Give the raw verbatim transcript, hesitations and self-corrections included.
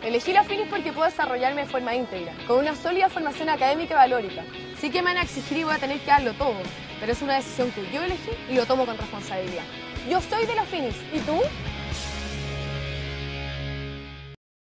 Elegí la Finis porque puedo desarrollarme de forma íntegra, con una sólida formación académica y valórica. Sí que me van a exigir y voy a tener que darlo todo, pero es una decisión que yo elegí y lo tomo con responsabilidad. Yo soy de la Finis, ¿y tú?